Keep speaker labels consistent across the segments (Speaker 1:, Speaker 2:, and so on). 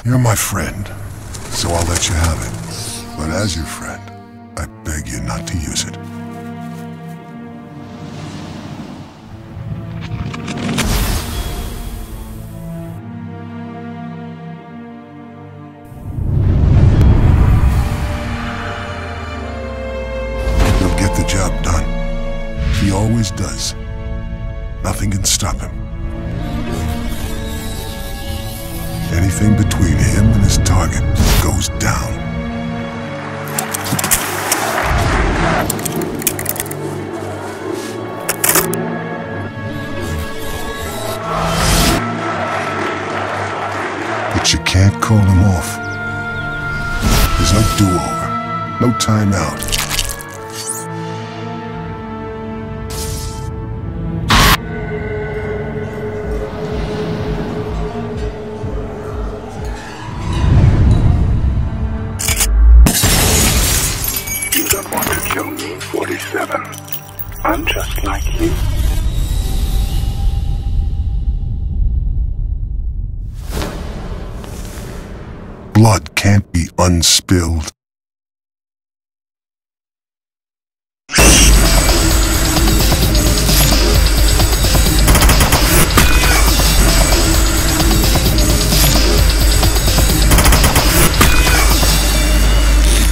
Speaker 1: You're my friend, so I'll let you have it. But as your friend, I beg you not to use it. He'll get the job done. He always does. Nothing can stop him. Anything between him and his target goes down. But you can't call him off. There's no do-over, no timeout.
Speaker 2: You don't want to kill me, 47. I'm just like you.
Speaker 1: Blood can't be unspilled.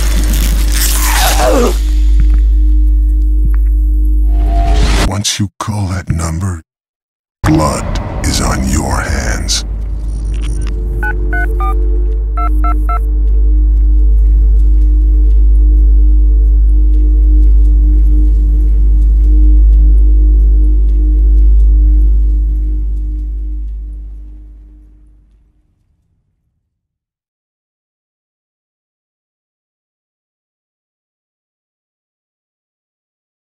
Speaker 1: Once you call